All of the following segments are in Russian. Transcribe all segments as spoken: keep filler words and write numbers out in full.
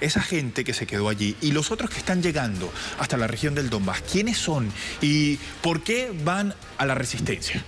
esa gente que se quedó allí y los otros que están llegando hasta la región del Donbass, ¿quiénes son y por qué van a la resistencia?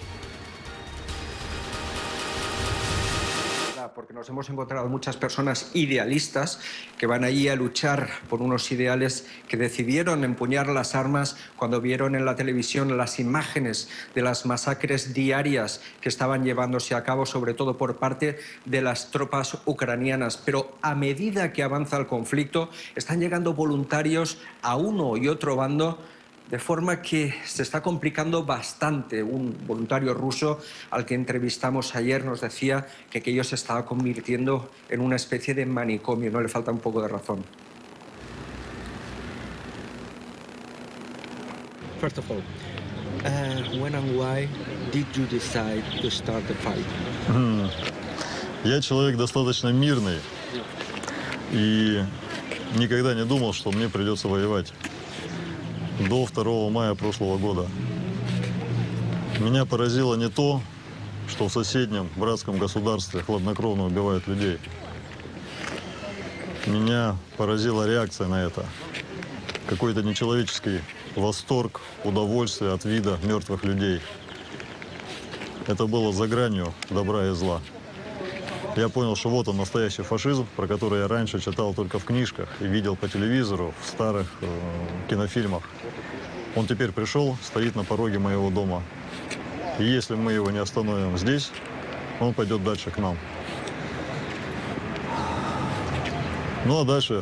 Porque nos hemos encontrado muchas personas idealistas que van allí a luchar por unos ideales, que decidieron empuñar las armas cuando vieron en la televisión las imágenes de las masacres diarias que estaban llevándose a cabo, sobre todo por parte de las tropas ucranianas. Pero a medida que avanza el conflicto, están llegando voluntarios a uno y otro bando, de forma que se está complicando bastante. Un voluntario ruso al que entrevistamos ayer nos decía que aquello se estaba convirtiendo en una especie de manicomio. No le falta un poco de razón. First of all, uh, when and why did you decide to start the fight? Mm. Я человек достаточно мирный и никогда не думал, что мне придется воевать. До второго мая прошлого года. Меня поразило не то, что в соседнем братском государстве хладнокровно убивают людей. Меня поразила реакция на это. Какой-то нечеловеческий восторг, удовольствие от вида мертвых людей. Это было за гранью добра и зла. Я понял, что вот он, настоящий фашизм, про который я раньше читал только в книжках и видел по телевизору, в старых э, кинофильмах. Он теперь пришел, стоит на пороге моего дома. И если мы его не остановим здесь, он пойдет дальше к нам. Ну а дальше...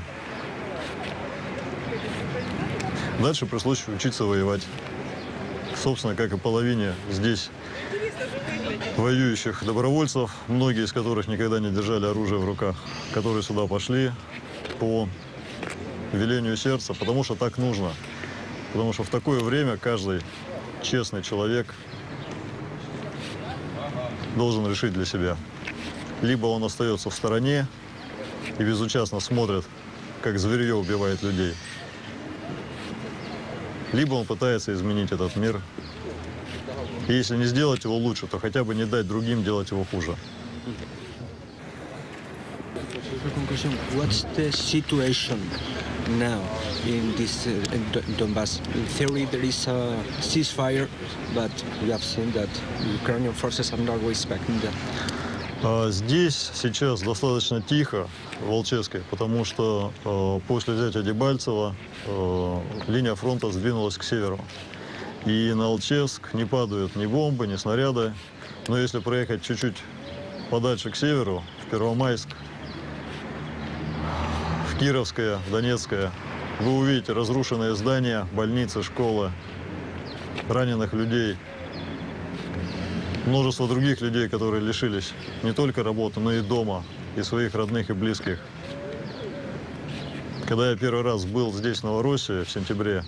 Дальше пришлось учиться воевать. Собственно, как и половине здесь воюющих добровольцев, многие из которых никогда не держали оружие в руках, которые сюда пошли по велению сердца, потому что так нужно. Потому что в такое время каждый честный человек должен решить для себя. Либо он остается в стороне и безучастно смотрит, как зверье убивает людей, либо он пытается изменить этот мир. И если не сделать его лучше, то хотя бы не дать другим делать его хуже. What's the situation now in this uh, Donbass? In theory, there is a ceasefire, but we have seen that Ukrainian forces are not respecting that. А здесь сейчас достаточно тихо в Волчевске, потому что э, после взятия Дебальцева э, линия фронта сдвинулась к северу. И на Алчевск не падают ни бомбы, ни снаряды. Но если проехать чуть-чуть подальше к северу, в Первомайск, в Кировское, в Донецкое, вы увидите разрушенные здания, больницы, школы, раненых людей, множество других людей, которые лишились не только работы, но и дома, и своих родных и близких. Когда я первый раз был здесь, в Новороссии, в сентябре,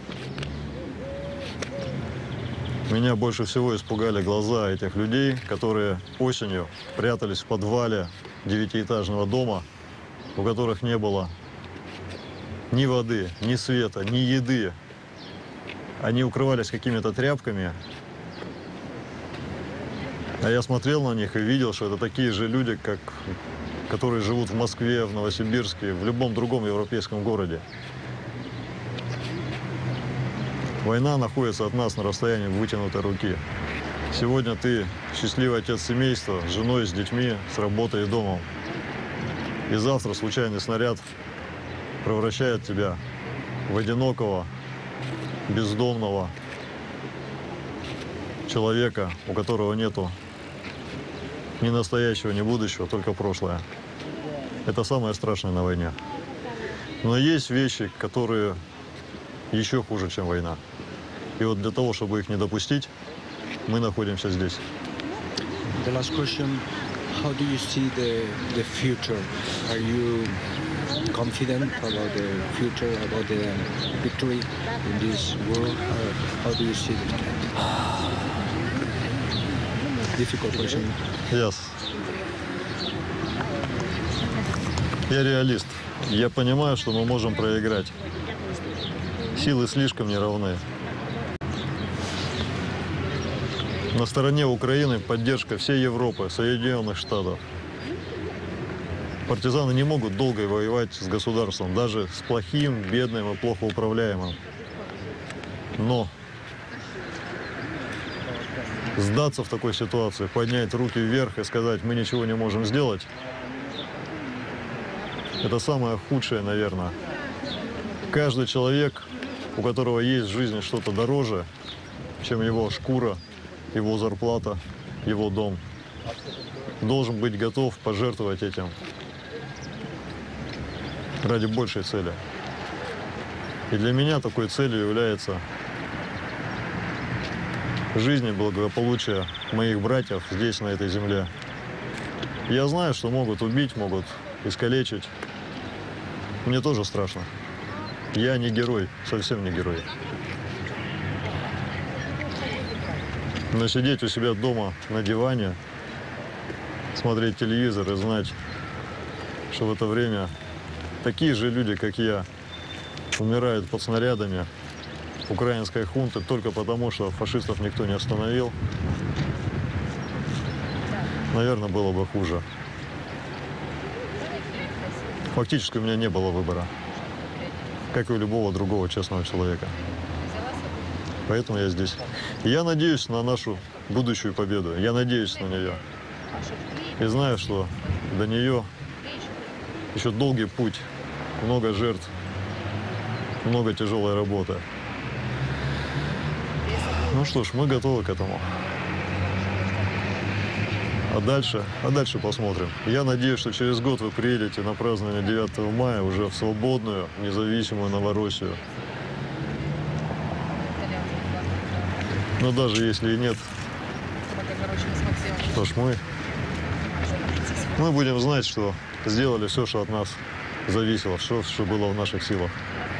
меня больше всего испугали глаза этих людей, которые осенью прятались в подвале девятиэтажного дома, у которых не было ни воды, ни света, ни еды. Они укрывались какими-то тряпками. А я смотрел на них и видел, что это такие же люди, как, которые живут в Москве, в Новосибирске, в любом другом европейском городе. Война находится от нас на расстоянии вытянутой руки. Сегодня ты счастливый отец семейства с женой, с детьми, с работой и домом. И завтра случайный снаряд превращает тебя в одинокого, бездомного человека, у которого нету ни настоящего, ни будущего, только прошлое. Это самое страшное на войне. Но есть вещи, которые еще хуже, чем война. И вот для того, чтобы их не допустить, мы находимся здесь. The last question: how do you see the the future? Are you confident about the future, about the victory in this war? Or how do you see it? Difficult question. Yes. Я реалист. Я понимаю, что мы можем проиграть. Силы слишком неравны. На стороне Украины поддержка всей Европы, Соединенных Штатов. Партизаны не могут долго воевать с государством, даже с плохим, бедным и плохо управляемым. Но сдаться в такой ситуации, поднять руки вверх и сказать, мы ничего не можем сделать, это самое худшее, наверное. Каждый человек, у которого есть в жизни что-то дороже, чем его шкура, его зарплата, его дом, должен быть готов пожертвовать этим ради большей цели. И для меня такой целью является жизнь и благополучие моих братьев здесь, на этой земле. Я знаю, что могут убить, могут искалечить. Мне тоже страшно. Я не герой, совсем не герой. Но сидеть у себя дома на диване, смотреть телевизор и знать, что в это время такие же люди, как я, умирают под снарядами украинской хунты только потому, что фашистов никто не остановил, наверное, было бы хуже. Фактически у меня не было выбора, как и у любого другого честного человека. Поэтому я здесь. И я надеюсь на нашу будущую победу. Я надеюсь на нее. И знаю, что до нее еще долгий путь, много жертв, много тяжелой работы. Ну что ж, мы готовы к этому. А дальше, а дальше посмотрим. Я надеюсь, что через год вы приедете на празднование девятого мая уже в свободную, независимую Новороссию. Но даже если и нет, то ж мы, мы будем знать, что сделали все, что от нас зависело, все, что было в наших силах.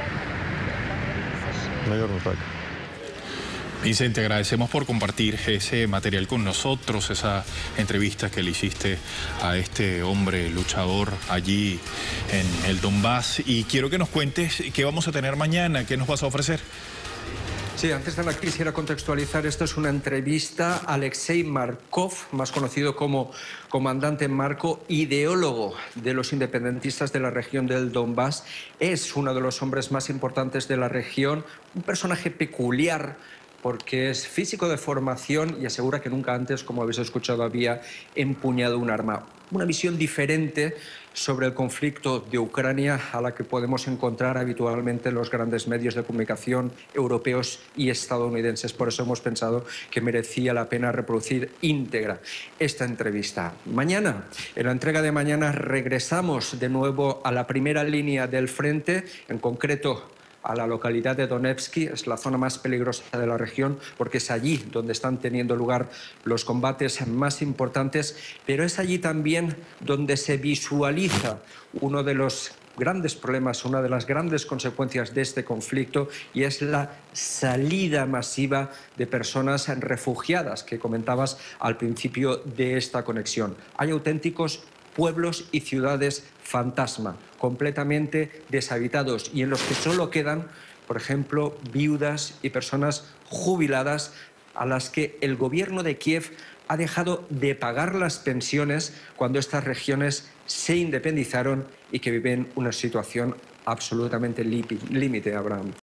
Наверное, так. Vicente, agradecemos por compartir ese material con nosotros, esa entrevista que le hiciste a este hombre luchador allí en el Donbass. Y quiero que nos cuentes qué vamos a tener mañana, qué nos vas a ofrecer. Sí, antes de nada quisiera contextualizar, esto es una entrevista a Alexey Markov, más conocido como comandante Marco, ideólogo de los independentistas de la región del Donbass. Es uno de los hombres más importantes de la región, un personaje peculiar, porque es físico de formación y asegura que nunca antes, como habéis escuchado, había empuñado un arma. Una visión diferente sobre el conflicto de Ucrania a la que podemos encontrar habitualmente en los grandes medios de comunicación europeos y estadounidenses. Por eso hemos pensado que merecía la pena reproducir íntegra esta entrevista. Mañana, en la entrega de mañana, regresamos de nuevo a la primera línea del frente, en concreto a la localidad de Donetsk. Es la zona más peligrosa de la región porque es allí donde están teniendo lugar los combates más importantes, pero es allí también donde se visualiza uno de los grandes problemas, una de las grandes consecuencias de este conflicto, y es la salida masiva de personas refugiadas que comentabas al principio de esta conexión. Hay auténticos pueblos y ciudades fantasma, completamente deshabitados y en los que solo quedan, por ejemplo, viudas y personas jubiladas a las que el gobierno de Kiev ha dejado de pagar las pensiones cuando estas regiones se independizaron y que viven una situación absolutamente límite, Abraham.